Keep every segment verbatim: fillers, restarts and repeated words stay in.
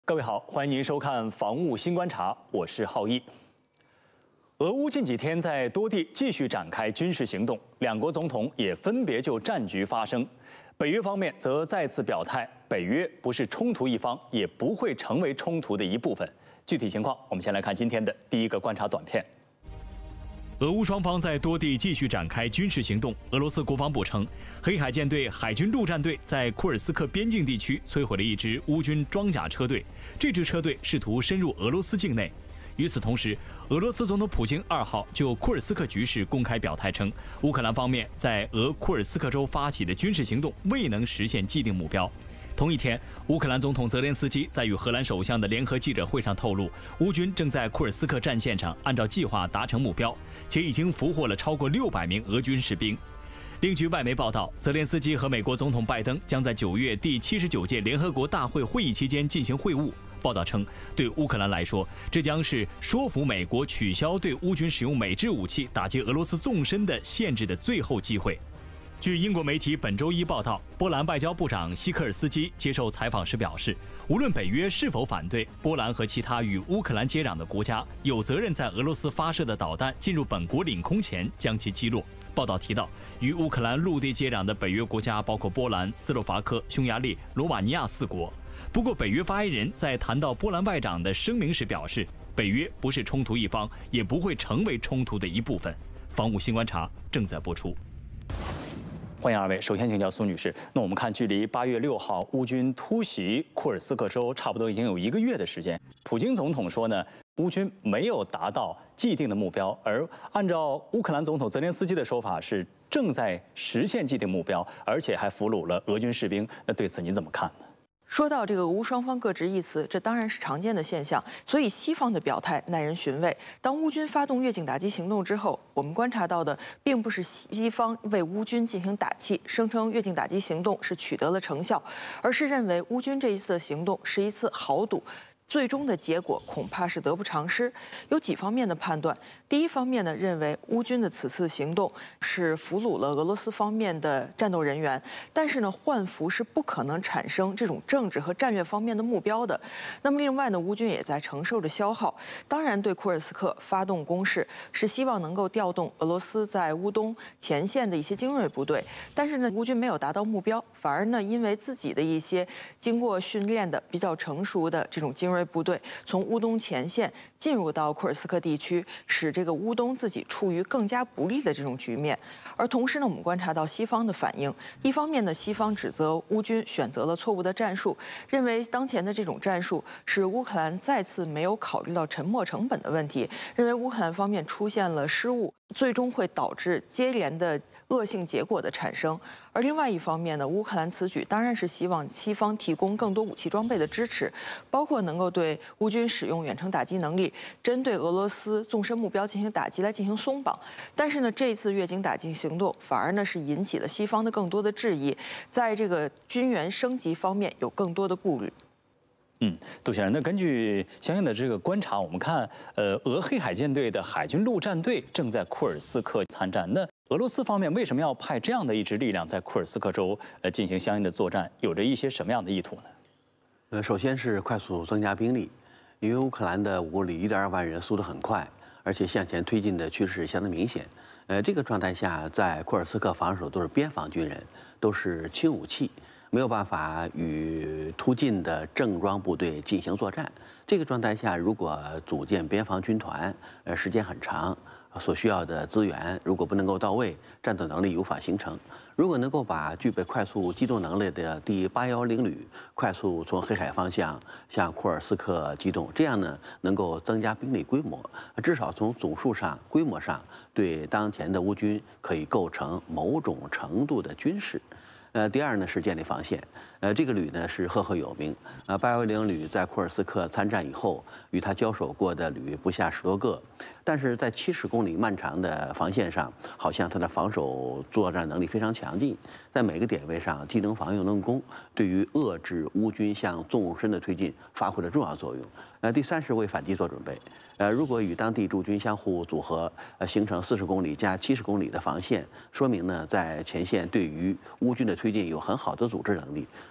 各位好，欢迎您收看《防务新观察》，我是浩毅。俄乌近几天在多地继续展开军事行动，两国总统也分别就战局发声。北约方面则再次表态，北约不是冲突一方，也不会成为冲突的一部分。具体情况，我们先来看今天的第一个观察短片。 俄乌双方在多地继续展开军事行动。俄罗斯国防部称，黑海舰队海军陆战队在库尔斯克边境地区摧毁了一支乌军装甲车队，这支车队试图深入俄罗斯境内。与此同时，俄罗斯总统普京二号就库尔斯克局势公开表态称，乌克兰方面在俄库尔斯克州发起的军事行动未能实现既定目标。 同一天，乌克兰总统泽连斯基在与荷兰首相的联合记者会上透露，乌军正在库尔斯克战线上按照计划达成目标，且已经俘获了超过六百名俄军士兵。另据外媒报道，泽连斯基和美国总统拜登将在九月第七十九届联合国大会会议期间进行会晤。报道称，对乌克兰来说，这将是说服美国取消对乌军使用美制武器打击俄罗斯纵深的限制的最后机会。 据英国媒体本周一报道，波兰外交部长希科尔斯基接受采访时表示，无论北约是否反对，波兰和其他与乌克兰接壤的国家有责任在俄罗斯发射的导弹进入本国领空前将其击落。报道提到，与乌克兰陆地接壤的北约国家包括波兰、斯洛伐克、匈牙利、罗马尼亚四国。不过，北约发言人在谈到波兰外长的声明时表示，北约不是冲突一方，也不会成为冲突的一部分。防务新观察正在播出。 欢迎二位。首先请教苏女士，那我们看，距离八月六号乌军突袭库尔斯克州差不多已经有一个月的时间。普京总统说呢，乌军没有达到既定的目标，而按照乌克兰总统泽连斯基的说法，是正在实现既定目标，而且还俘虏了俄军士兵。那对此您怎么看呢？ 说到这个俄乌双方各执一词，这当然是常见的现象，所以西方的表态耐人寻味。当乌军发动越境打击行动之后，我们观察到的并不是西方为乌军进行打气，声称越境打击行动是取得了成效，而是认为乌军这一次的行动是一次豪赌。 最终的结果恐怕是得不偿失。有几方面的判断。第一方面呢，认为乌军的此次行动是俘虏了俄罗斯方面的战斗人员，但是呢，换俘是不可能产生这种政治和战略方面的目标的。那么另外呢，乌军也在承受着消耗。当然，对库尔斯克发动攻势是希望能够调动俄罗斯在乌东前线的一些精锐部队，但是呢，乌军没有达到目标，反而呢，因为自己的一些经过训练的比较成熟的这种精锐 部队从乌东前线进入到库尔斯克地区，使这个乌东自己处于更加不利的这种局面。而同时呢，我们观察到西方的反应，一方面呢，西方指责乌军选择了错误的战术，认为当前的这种战术是乌克兰再次没有考虑到沉没成本的问题，认为乌克兰方面出现了失误，最终会导致接连的 恶性结果的产生，而另外一方面呢，乌克兰此举当然是希望西方提供更多武器装备的支持，包括能够对乌军使用远程打击能力，针对俄罗斯纵深目标进行打击来进行松绑。但是呢，这一次越境打击行动反而呢是引起了西方的更多的质疑，在这个军援升级方面有更多的顾虑。 嗯，杜先生，那根据相应的这个观察，我们看，呃，俄黑海舰队的海军陆战队正在库尔斯克参战。那俄罗斯方面为什么要派这样的一支力量在库尔斯克州呃进行相应的作战？有着一些什么样的意图呢？ 呃，首先是快速增加兵力，因为乌克兰的武力一点二万人，速度很快，而且向前推进的趋势相当明显。呃，这个状态下，在库尔斯克防守都是边防军人，都是轻武器。 没有办法与突进的正装部队进行作战。这个状态下，如果组建边防军团，呃，时间很长，所需要的资源如果不能够到位，战斗能力无法形成。如果能够把具备快速机动能力的第八幺零旅快速从黑海方向向库尔斯克机动，这样呢，能够增加兵力规模，至少从总数上、规模上，对当前的乌军可以构成某种程度的军事。 呃，第二呢是建立防线，呃，这个旅呢是赫赫有名，呃，八幺零旅在库尔斯克参战以后，与他交手过的旅不下十多个，但是在七十公里漫长的防线上，好像他的防守作战能力非常强劲，在每个点位上既能防又能攻，对于遏制乌军向纵深的推进发挥了重要作用。呃，第三是为反击做准备。呃，如果与当地驻军相互组合，呃，形成四十公里加七十公里的防线，说明呢，在前线对于乌军的推进有很好的组织能力。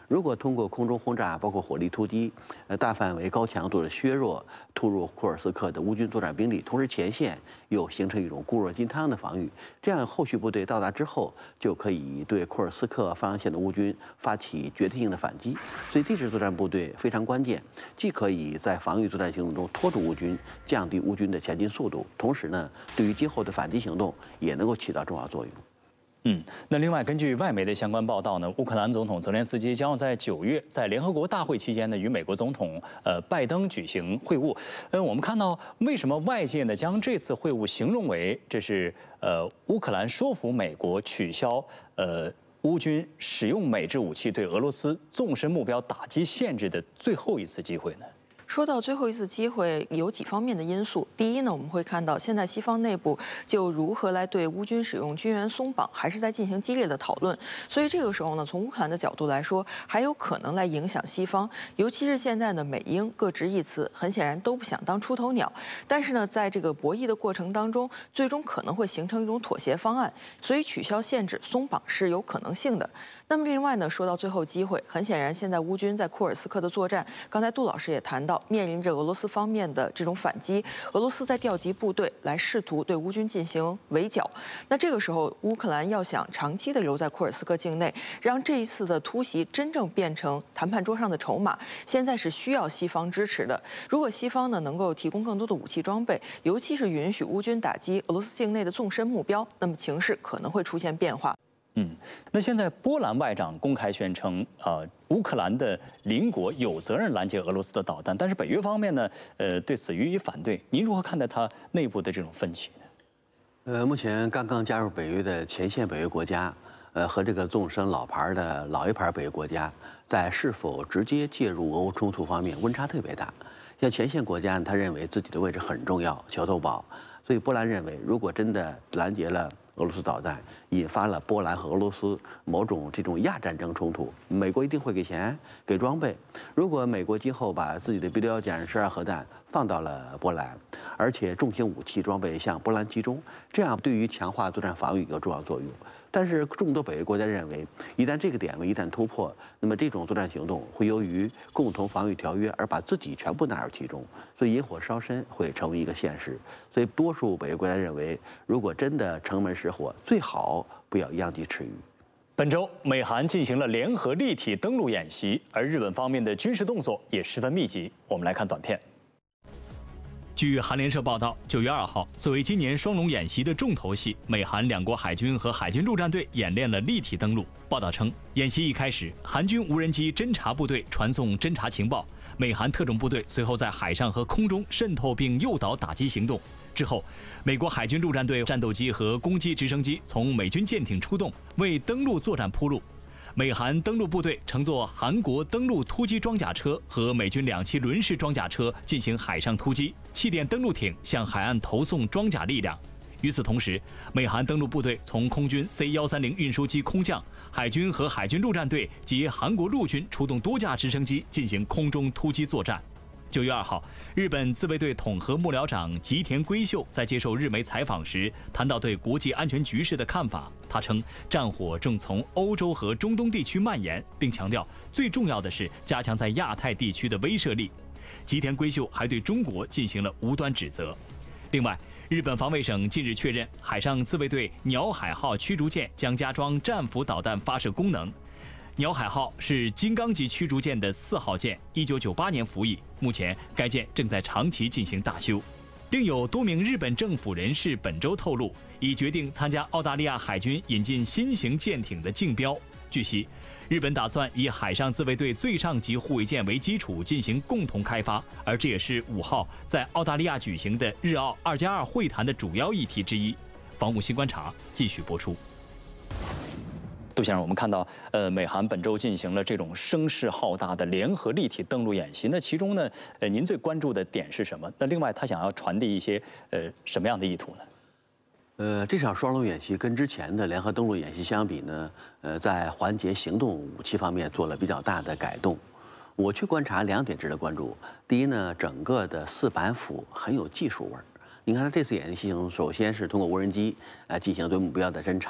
如果通过空中轰炸，包括火力突击，呃，大范围、高强度的削弱突入库尔斯克的乌军作战兵力，同时前线又形成一种固若金汤的防御，这样后续部队到达之后，就可以对库尔斯克方向线的乌军发起决定性的反击。所以地质作战部队非常关键，既可以在防御作战行动中拖住乌军，降低乌军的前进速度，同时呢，对于今后的反击行动也能够起到重要作用。 嗯，那另外，根据外媒的相关报道呢，乌克兰总统泽连斯基将要在九月在联合国大会期间呢，与美国总统呃拜登举行会晤。嗯，我们看到为什么外界呢将这次会晤形容为这是呃乌克兰说服美国取消呃乌军使用美制武器对俄罗斯纵深目标打击限制的最后一次机会呢？ 说到最后一次机会，有几方面的因素。第一呢，我们会看到现在西方内部就如何来对乌军使用军援松绑，还是在进行激烈的讨论。所以这个时候呢，从乌克兰的角度来说，还有可能来影响西方，尤其是现在呢，美英各执一词，很显然都不想当出头鸟。但是呢，在这个博弈的过程当中，最终可能会形成一种妥协方案，所以取消限制、松绑是有可能性的。那么另外呢，说到最后机会，很显然现在乌军在库尔斯克的作战，刚才杜老师也谈到，面临着俄罗斯方面的这种反击，俄罗斯在调集部队来试图对乌军进行围剿。那这个时候，乌克兰要想长期的留在库尔斯克境内，让这一次的突袭真正变成谈判桌上的筹码，现在是需要西方支持的。如果西方呢能够提供更多的武器装备，尤其是允许乌军打击俄罗斯境内的纵深目标，那么情势可能会出现变化。 嗯，那现在波兰外长公开宣称，呃，乌克兰的邻国有责任拦截俄罗斯的导弹，但是北约方面呢，呃，对此予以反对。您如何看待它内部的这种分歧呢？ 呃，目前刚刚加入北约的前线北约国家，呃，和这个纵深老牌的老一牌北约国家，在是否直接介入俄乌冲突方面温差特别大。像前线国家，他认为自己的位置很重要，桥头堡，所以波兰认为，如果真的拦截了俄罗斯导弹，引发了波兰和俄罗斯某种这种亚战争冲突，美国一定会给钱给装备。如果美国今后把自己的 B 六一歼十二核弹放到了波兰，而且重型武器装备向波兰集中，这样对于强化作战防御有重要作用。但是众多北约国家认为，一旦这个点位一旦突破，那么这种作战行动会由于共同防御条约而把自己全部纳入其中，所以引火烧身会成为一个现实。所以多数北约国家认为，如果真的城门失火，最好不要殃及池鱼。 本周，美韩进行了联合立体登陆演习，而日本方面的军事动作也十分密集。我们来看短片。 据韩联社报道，九月二号，作为今年双龙演习的重头戏，美韩两国海军和海军陆战队演练了立体登陆。报道称，演习一开始，韩军无人机侦察部队传送侦察情报，美韩特种部队随后在海上和空中渗透并诱导打击行动。之后，美国海军陆战队战斗机和攻击直升机从美军舰艇出动，为登陆作战铺路。美韩登陆部队乘坐韩国登陆突击装甲车和美军两栖轮式装甲车进行海上突击，气垫登陆艇向海岸投送装甲力量。与此同时，美韩登陆部队从空军 C 一三零运输机空降，海军和海军陆战队及韩国陆军出动多架直升机进行空中突击作战。九月二号，日本自卫队统合幕僚长吉田圭秀在接受日媒采访时谈到对国际安全局势的看法。他称，战火正从欧洲和中东地区蔓延，并强调最重要的是加强在亚太地区的威慑力。吉田圭秀还对中国进行了无端指责。另外，日本防卫省近日确认，海上自卫队鸟海号驱逐舰将加装战斧导弹发射功能。鸟海号是金刚级驱逐舰的四号舰，一九九八年服役，目前该舰正在长崎进行大修。另有多名日本政府人士本周透露，已决定参加澳大利亚海军引进新型舰艇的竞标。据悉，日本打算以海上自卫队最上级护卫舰为基础进行共同开发，而这也是五号在澳大利亚举行的日澳二加二会谈的主要议题之一。防务新观察继续播出。 杜先生，我们看到，呃，美韩本周进行了这种声势浩大的联合立体登陆演习。那其中呢，呃，您最关注的点是什么？那另外，他想要传递一些呃什么样的意图呢？ 呃，这场双龙演习跟之前的联合登陆演习相比呢，呃，在环节行动武器方面做了比较大的改动。我去观察两点值得关注。第一呢，整个的四板斧很有技术味儿。你看，它这次演习中，首先是通过无人机呃进行对目标的侦察。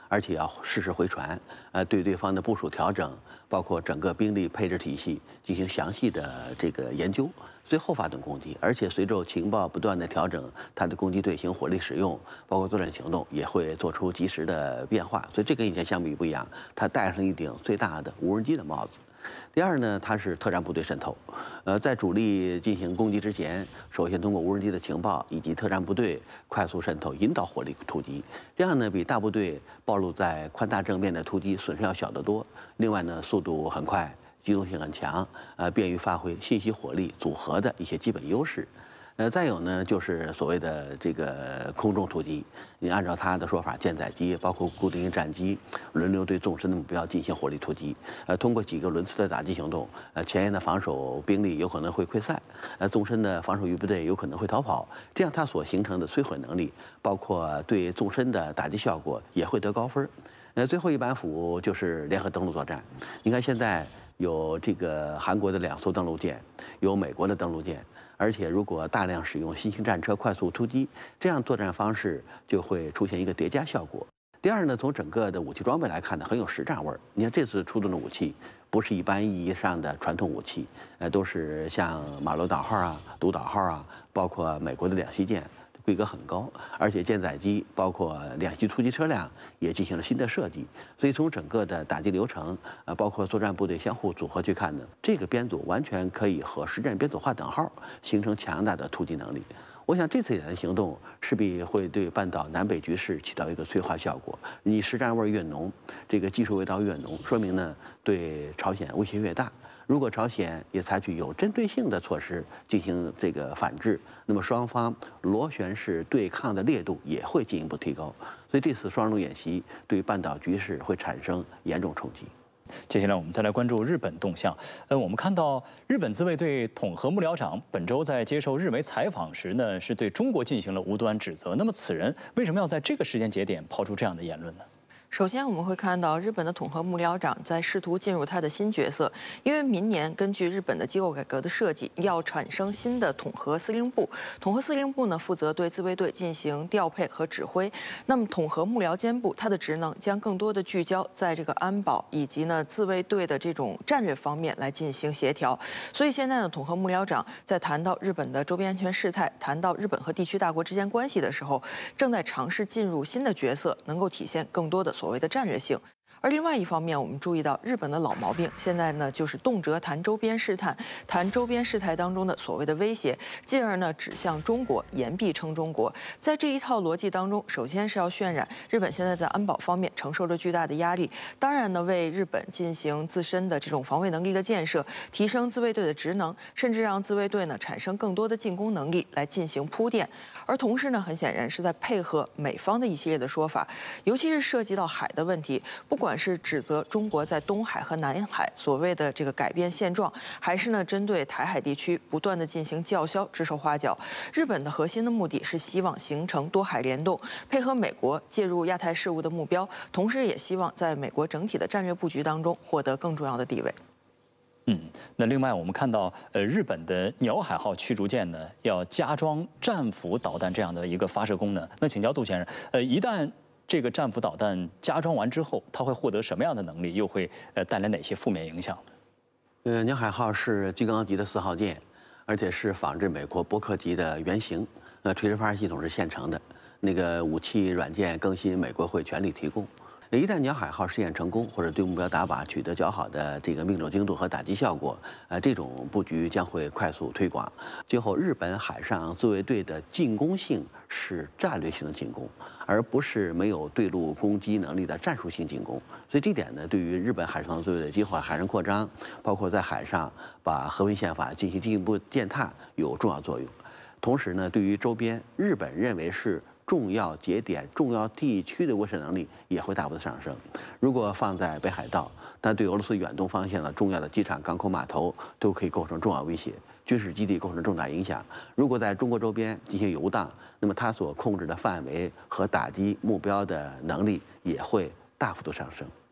而且要适时回传，呃，对对方的部署调整，包括整个兵力配置体系进行详细的这个研究，最后发动攻击。而且随着情报不断的调整，它的攻击队形、火力使用，包括作战行动也会做出及时的变化。所以这跟以前相比不一样，它戴上一顶最大的无人机的帽子。第二呢，它是特战部队渗透，呃，在主力进行攻击之前，首先通过无人机的情报以及特战部队快速渗透，引导火力突击，这样呢比大部队暴露在宽大正面的突击损失要小得多。另外呢，速度很快，机动性很强，呃，便于发挥信息火力组合的一些基本优势。呃，再有呢，就是所谓的这个空中突击。你按照他的说法，舰载机包括固定战机轮流对纵深的目标进行火力突击。呃，通过几个轮次的打击行动，呃，前沿的防守兵力有可能会溃散，呃，纵深的防守预备队有可能会逃跑。这样它所形成的摧毁能力，包括对纵深的打击效果也会得高分。呃，最后一板斧就是联合登陆作战。你看现在有这个韩国的两艘登陆舰，有美国的登陆舰。而且，如果大量使用新型战车快速突击，这样作战方式就会出现一个叠加效果。第二呢，从整个的武器装备来看呢，很有实战味儿。你看这次出动的武器，不是一般意义上的传统武器，呃，都是像马罗岛号啊、独岛号啊，包括美国的两栖舰。规格很高，而且舰载机包括两栖突击车辆也进行了新的设计，所以从整个的打击流程，呃，包括作战部队相互组合去看呢，这个编组完全可以和实战编组划等号，形成强大的突击能力。我想这次演练行动势必会对半岛南北局势起到一个催化效果。你实战味越浓，这个技术味道越浓，说明呢对朝鲜威胁越大。如果朝鲜也采取有针对性的措施进行这个反制，那么双方螺旋式对抗的烈度也会进一步提高。所以这次双重演习对半岛局势会产生严重冲击。 接下来我们再来关注日本动向。呃，我们看到日本自卫队统合幕僚长本周在接受日媒采访时呢，是对中国进行了无端指责。那么此人为什么要在这个时间节点抛出这样的言论呢？ 首先，我们会看到日本的统合幕僚长在试图进入他的新角色，因为明年根据日本的机构改革的设计，要产生新的统合司令部。统合司令部呢，负责对自卫队进行调配和指挥。那么，统合幕僚监部它的职能将更多的聚焦在这个安保以及呢自卫队的这种战略方面来进行协调。所以现在呢，统合幕僚长在谈到日本的周边安全事态，谈到日本和地区大国之间关系的时候，正在尝试进入新的角色，能够体现更多的所谓的战略性。而另外一方面，我们注意到日本的老毛病，现在呢就是动辄谈周边事态，谈周边事态当中的所谓的威胁，进而呢指向中国，言必称中国。在这一套逻辑当中，首先是要渲染日本现在在安保方面承受着巨大的压力，当然呢为日本进行自身的这种防卫能力的建设，提升自卫队的职能，甚至让自卫队呢产生更多的进攻能力来进行铺垫。而同时呢，很显然是在配合美方的一系列的说法，尤其是涉及到海的问题，不管不管是指责中国在东海和南海所谓的这个改变现状，还是呢针对台海地区不断的进行叫嚣、指手画脚，日本的核心的目的是希望形成多海联动，配合美国介入亚太事务的目标，同时也希望在美国整体的战略布局当中获得更重要的地位。 嗯，那另外我们看到，呃，日本的鸟海号驱逐舰呢要加装战斧导弹这样的一个发射功能。那请教杜先生，呃，一旦这个战斧导弹加装完之后，它会获得什么样的能力？又会呃带来哪些负面影响呢？ 呃，鸟海号是金刚级的四号舰，而且是仿制美国伯克级的原型。呃，垂直发射系统是现成的，那个武器软件更新，美国会全力提供。一旦鸟海号试验成功，或者对目标打靶取得较好的这个命中精度和打击效果，呃，这种布局将会快速推广。今后日本海上自卫队的进攻性是战略性的进攻，而不是没有对陆攻击能力的战术性进攻。所以这点呢，对于日本海上自卫队今后海上扩张，包括在海上把和平宪法进行进一步践踏有重要作用。同时呢，对于周边日本认为是重要节点、重要地区的威慑能力也会大幅的上升。如果放在北海道，但对俄罗斯远东方向的重要的机场、港口、码头都可以构成重要威胁，军事基地构成重大影响。如果在中国周边进行游荡，那么它所控制的范围和打击目标的能力也会大幅度上升。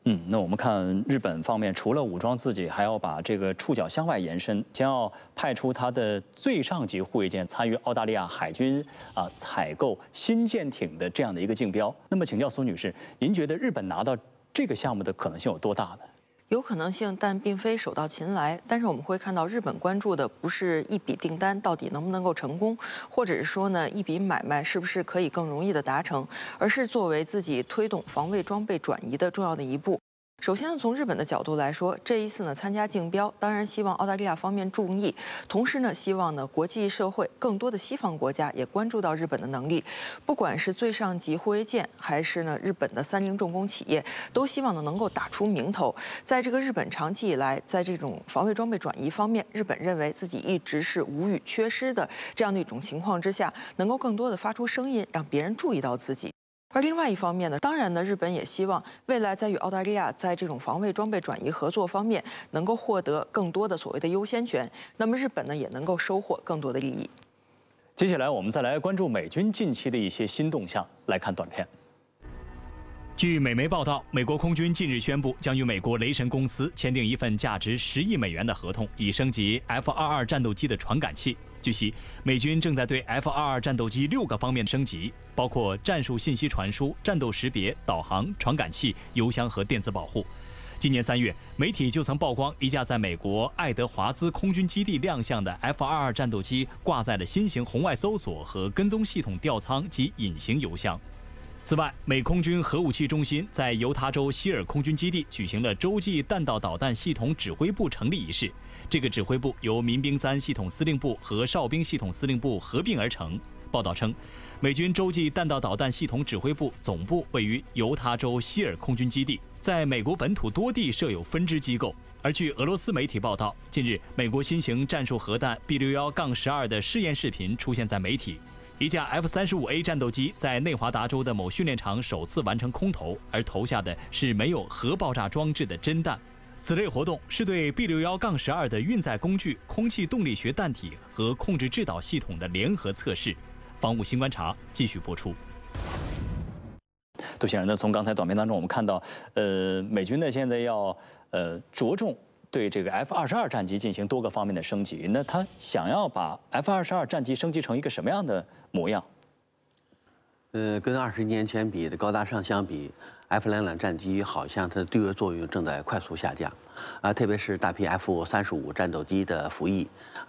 嗯，那我们看日本方面，除了武装自己，还要把这个触角向外延伸，将要派出它的最上级护卫舰参与澳大利亚海军啊采购新舰艇的这样的一个竞标。那么，请教苏女士，您觉得日本拿到这个项目的可能性有多大呢？ 有可能性，但并非手到擒来。但是我们会看到，日本关注的不是一笔订单到底能不能够成功，或者是说呢，一笔买卖是不是可以更容易的达成，而是作为自己推动防卫装备转移的重要的一步。首先呢，从日本的角度来说，这一次呢参加竞标，当然希望澳大利亚方面注意，同时呢希望呢国际社会更多的西方国家也关注到日本的能力，不管是最上级护卫舰，还是呢日本的三菱重工企业，都希望呢能够打出名头。在这个日本长期以来，在这种防卫装备转移方面，日本认为自己一直是无语缺失的这样的一种情况之下，能够更多的发出声音，让别人注意到自己。而另外一方面呢，当然呢，日本也希望未来在与澳大利亚在这种防卫装备转移合作方面能够获得更多的所谓的优先权，那么日本呢也能够收获更多的利益。 接下来我们再来关注美军近期的一些新动向，来看短片。 据美媒报道，美国空军近日宣布，将与美国雷神公司签订一份价值十亿美元的合同，以升级 F 二十二战斗机的传感器。据悉，美军正在对 F 二十二战斗机六个方面升级，包括战术信息传输、战斗识别、导航、传感器、油箱和电子保护。今年三月，媒体就曾曝光一架在美国爱德华兹空军基地亮相的 F 二十二战斗机挂载了新型红外搜索和跟踪系统吊舱及隐形油箱。此外，美空军核武器中心在犹他州希尔空军基地举行了洲际弹道导弹系统指挥部成立仪式。这个指挥部由民兵三系统司令部和哨兵系统司令部合并而成。报道称，美军洲际弹道导弹系统指挥部总部位于犹他州希尔空军基地，在美国本土多地设有分支机构。而据俄罗斯媒体报道，近日美国新型战术核弹 B 六一十二的试验视频出现在媒体。一架 F 三十五 A 战斗机在内华达州的某训练场首次完成空投，而投下的是没有核爆炸装置的真弹。此类活动是对 B 六一十二的运载工具、空气动力学弹体和控制制导系统的联合测试。防务新观察继续播出。 杜先生，那从刚才短片当中我们看到，呃，美军呢现在要呃着重对这个 F 二十二战机进行多个方面的升级，那他想要把 F 二十二战机升级成一个什么样的模样？ 呃，跟二十年前比的高大上相比 ，F 两两战机好像它的对位作用正在快速下降，啊，特别是大批 F 三十五战斗机的服役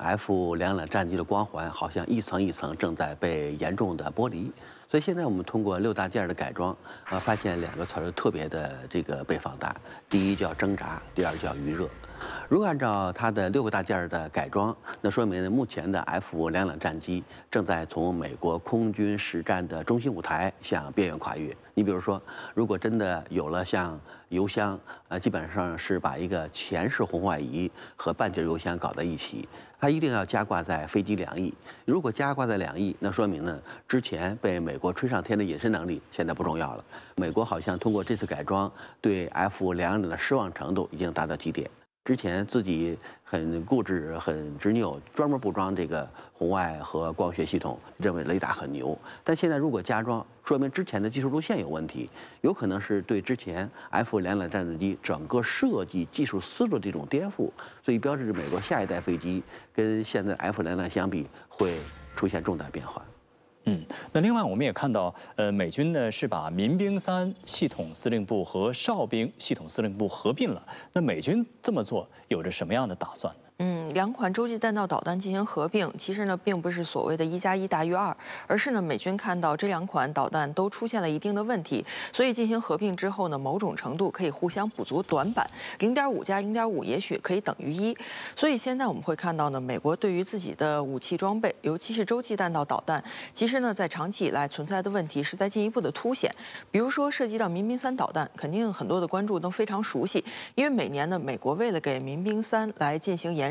，F 两两战机的光环好像一层一层正在被严重的剥离。所以现在我们通过六大件的改装，啊，发现两个词儿特别的这个被放大，第一叫挣扎，第二叫余热。如果按照它的六个大件的改装，那说明呢，目前的 F 两两战机正在从美国空军实战的中心舞台向边缘跨越。你比如说，如果真的有了像油箱，呃，基本上是把一个前式红外仪和半截油箱搞在一起，它一定要加挂在飞机两翼。如果加挂在两翼，那说明呢，之前被美国吹上天的隐身能力现在不重要了。美国好像通过这次改装，对 F 两两的失望程度已经达到极点。之前自己很固执、很执拗，专门不装这个红外和光学系统，认为雷达很牛。但现在如果加装，说明之前的技术路线有问题，有可能是对之前 F 两两战斗机整个设计技术思路的一种颠覆，所以标志着美国下一代飞机跟现在 F 两两相比会出现重大变化。 嗯，那另外我们也看到，呃，美军呢是把民兵三系统司令部和哨兵系统司令部合并了。那美军这么做有着什么样的打算呢？ 嗯，两款洲际弹道导弹进行合并，其实呢并不是所谓的一加一大于二，而是呢美军看到这两款导弹都出现了一定的问题，所以进行合并之后呢，某种程度可以互相补足短板，零点五加零点五也许可以等于一。所以现在我们会看到呢，美国对于自己的武器装备，尤其是洲际弹道导弹，其实呢在长期以来存在的问题是在进一步的凸显。比如说涉及到民兵三导弹，肯定很多的关注都非常熟悉，因为每年呢美国为了给民兵三来进行延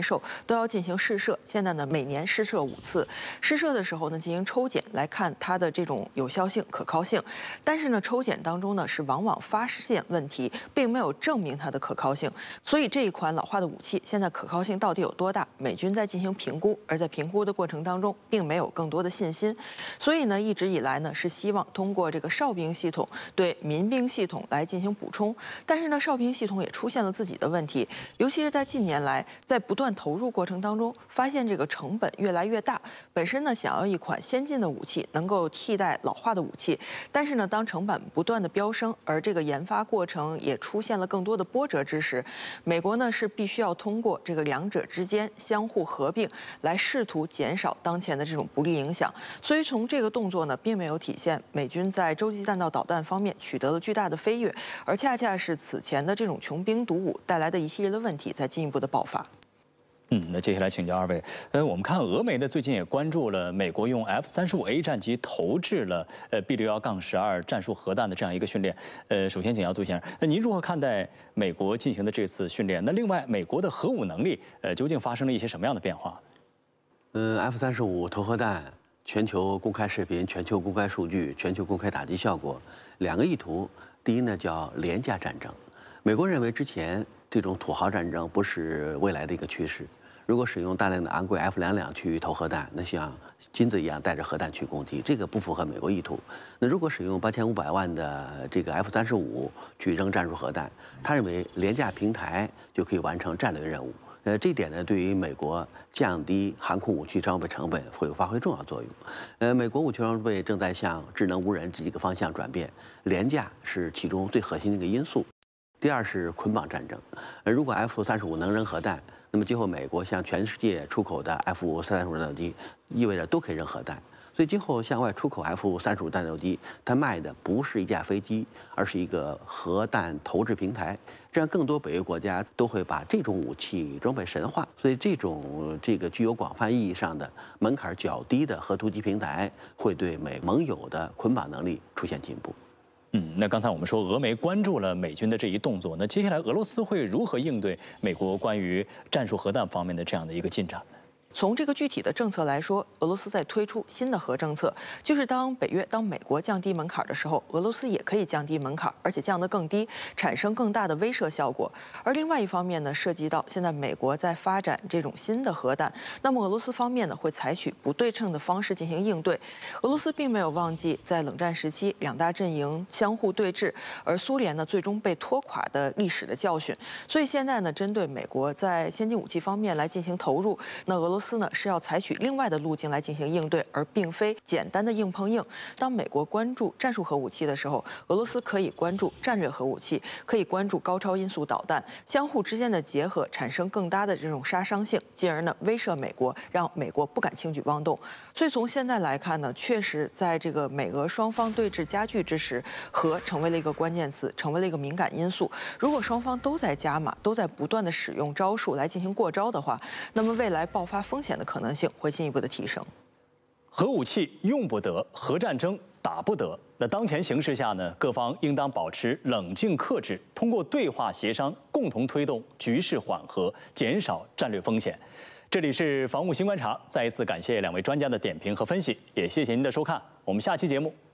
寿都要进行试射。现在呢，每年试射五次，试射的时候呢进行抽检来看它的这种有效性、可靠性。但是呢，抽检当中呢是往往发现问题，并没有证明它的可靠性。所以这一款老化的武器现在可靠性到底有多大？美军在进行评估，而在评估的过程当中，并没有更多的信心。所以呢，一直以来呢是希望通过这个哨兵系统对民兵系统来进行补充。但是呢，哨兵系统也出现了自己的问题，尤其是在近年来，在不断投入过程当中，发现这个成本越来越大。本身呢，想要一款先进的武器能够替代老化的武器，但是呢，当成本不断的飙升，而这个研发过程也出现了更多的波折之时，美国呢是必须要通过这个两者之间相互合并，来试图减少当前的这种不利影响。所以从这个动作呢，并没有体现美军在洲际弹道导弹方面取得了巨大的飞跃，而恰恰是此前的这种穷兵黩武带来的一系列的问题在进一步的爆发。 嗯，那接下来请教二位，呃，我们看俄媒呢最近也关注了美国用 F 三十五 A 战机投掷了呃 B 六幺杠十二战术核弹的这样一个训练。呃，首先请教杜先生，那您如何看待美国进行的这次训练？那另外，美国的核武能力呃究竟发生了一些什么样的变化？ 嗯 ，F 三十五投核弹，全球公开视频，全球公开数据，全球公开打击效果，两个意图。第一呢叫廉价战争，美国认为之前这种土豪战争不是未来的一个趋势。如果使用大量的昂贵 F 两两去投核弹，那像金子一样带着核弹去攻击，这个不符合美国意图。那如果使用八千五百万的这个 F 三十五去扔战术核弹，他认为廉价平台就可以完成战略任务。呃，这一点呢，对于美国降低航空武器装备成本会有发挥重要作用。呃，美国武器装备正在向智能无人这几个方向转变，廉价是其中最核心的一个因素。第二是捆绑战争，呃，如果 F 三十五能扔核弹，那么今后美国向全世界出口的 F 三十五战斗机，意味着都可以扔核弹。所以今后向外出口 F 三十五战斗机，它卖的不是一架飞机，而是一个核弹投掷平台。这样更多北约国家都会把这种武器装备神化。所以这种这个具有广泛意义上的门槛较低的核突击平台，会对美盟友的捆绑能力出现进步。 嗯，那刚才我们说俄媒关注了美军的这一动作，那接下来俄罗斯会如何应对美国关于战术核弹方面的这样的一个进展呢？ 从这个具体的政策来说，俄罗斯在推出新的核政策，就是当北约、当美国降低门槛的时候，俄罗斯也可以降低门槛，而且降得更低，产生更大的威慑效果。而另外一方面呢，涉及到现在美国在发展这种新的核弹，那么俄罗斯方面呢会采取不对称的方式进行应对。俄罗斯并没有忘记在冷战时期两大阵营相互对峙，而苏联呢最终被拖垮的历史的教训。所以现在呢，针对美国在先进武器方面来进行投入，那俄罗斯。俄罗斯呢是要采取另外的路径来进行应对，而并非简单的硬碰硬。当美国关注战术核武器的时候，俄罗斯可以关注战略核武器，可以关注高超音速导弹，相互之间的结合产生更大的这种杀伤性，进而呢威慑美国，让美国不敢轻举妄动。所以从现在来看呢，确实在这个美俄双方对峙加剧之时，核成为了一个关键词，成为了一个敏感因素。如果双方都在加码，都在不断的使用招数来进行过招的话，那么未来爆发风险的可能性会进一步的提升。 核武器用不得，核战争打不得。那当前形势下呢，各方应当保持冷静克制，通过对话协商，共同推动局势缓和，减少战略风险。这里是防务新观察，再一次感谢两位专家的点评和分析，也谢谢您的收看，我们下期节目